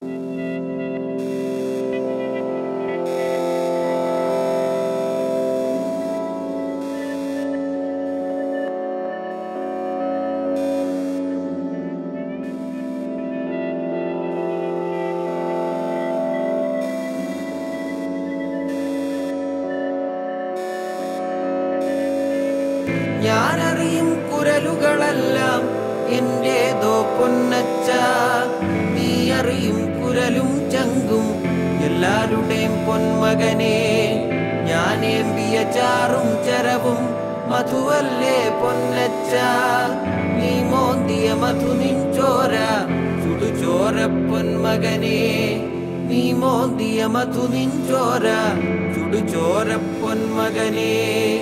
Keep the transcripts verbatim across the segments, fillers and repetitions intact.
ഞാനറിയും കുരലുകളെല്ലാം എന്റേതോ പൊന്നച്ച, നീ അറിയും കുരലും ചങ്കും എല്ലാരുടെയും പൊന്മകനെ. ഞാനേമ്പിയ ചാറും ചരവും മധുവല്ലേ പൊന്നച്ച, നീ മോന്തിയ മധു നിൻചോര ചുടുചോര പൊന്മകനെ. നീ മോന്തിയ മധു നിൻചോര ചുടുചോര പൊന്മകനെ.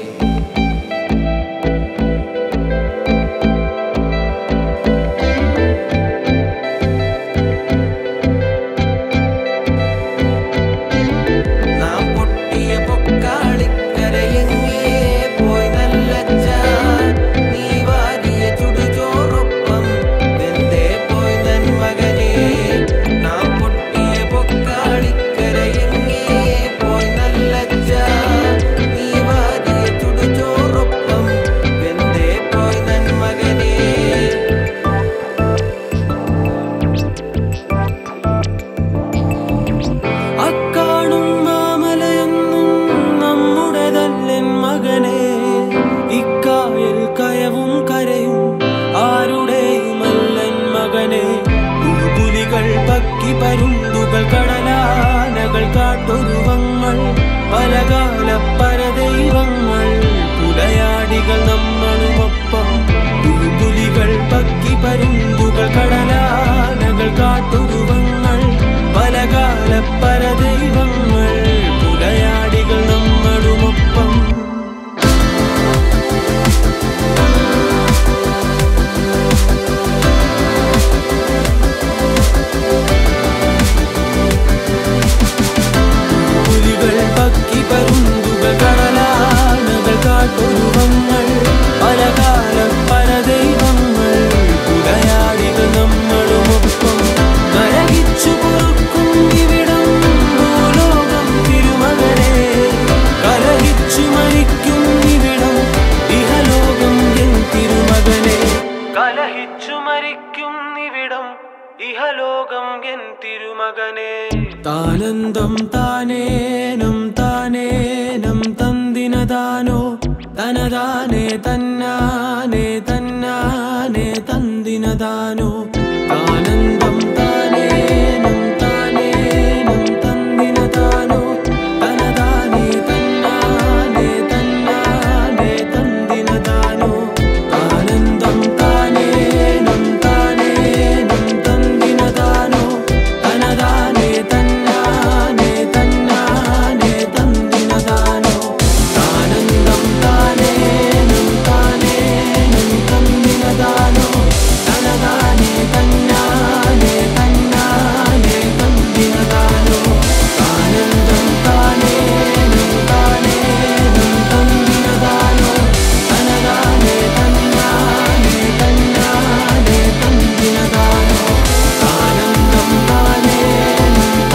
പരുന്തുകൾ കടലാനകൾ കാട്ടൊരുവങ്ങൾ പലകാല പരദൈവങ്ങൾ പുലയാടികൾ നമ്മളുമൊപ്പം. പുലികൾ പക്കി പരുന്തുകൾ കടലാനകൾ കാട്ടൊരുവങ്ങൾ പലകാല പരദൈവങ്ങൾ പുലയാടികൾ നമ്മളുമൊപ്പം. പരുന്തുകൾ കടലാനകൾ കാട്ടൊരുവങ്ങൾ പലകാല പരദൈവങ്ങൾ പുലയാടികൾ നമ്മളുമൊപ്പം. കരകിച്ചു പൊറുക്കും ഇവിടം ഭൂലോകം തിരുമകനെ, കലഹിച്ചു മരിക്കും ഇവിടം ഇഹലോകം എൻ തിരുമകനെ. കലഹിച്ചു മരിക്കും ഇവിടം ഇഹലോകം എൻ തിരുമകനെ. താനന്തം താനേനം താനേനം തന്തിനദാനോ തനദാനേ തന്നാനേ തന്നാനേ തന്തിനദാനോ. താനന്തം താനേനം താനേനം തന്തിനദാനോ തനദാനേ തന്നാനേ തന്നാനേ തന്തിനദാനോ. താനന്തം താനേനം താനേനം തന്തിനദാനോ തനദാനേ തന്നാനേ തന്നാനേ തന്തിനദാനോ. താനന്തം താനേനം താനേനം തന്തിനദാനോ തനദാനേ തന്നാനേ തന്നാനേ തന്തിനദാനോ. താനന്തം താനേനം താനേനം തന്തിനദാനോ തനദാനേ തന്നാനേ തന്നാനേ തന്തിനദാനോ. താനന്തം താനേനം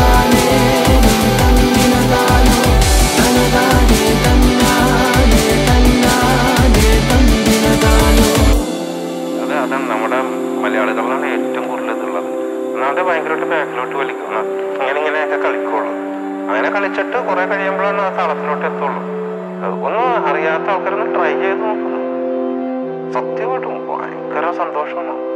താനേനം തന്തിനദാനോ തനദാനേ തന്നാനേ തന്നാനേ തന്തിനദാനോ. അത് അതാണ് നമ്മുടെ മലയാളികളാണ് ഏറ്റവും കൂടുതൽ ഇതുള്ളത്. ഒന്നാമത് ഭയങ്കരമായിട്ട് ബാക്കിലോട്ട് വലിക്കുന്ന അങ്ങനെ ഇങ്ങനെയൊക്കെ കളിക്കുള്ളൂ. അങ്ങനെ കളിച്ചിട്ട് കുറെ കഴിയുമ്പോഴാണ് ആ താളത്തിലോട്ട് എത്തുള്ളൂ. ഒന്നും അറിയാത്ത ആൾക്കാരൊന്ന് ട്രൈ ചെയ്ത് നോക്കുന്നു. സത്യമായിട്ടും ഭയങ്കര സന്തോഷമാണ്.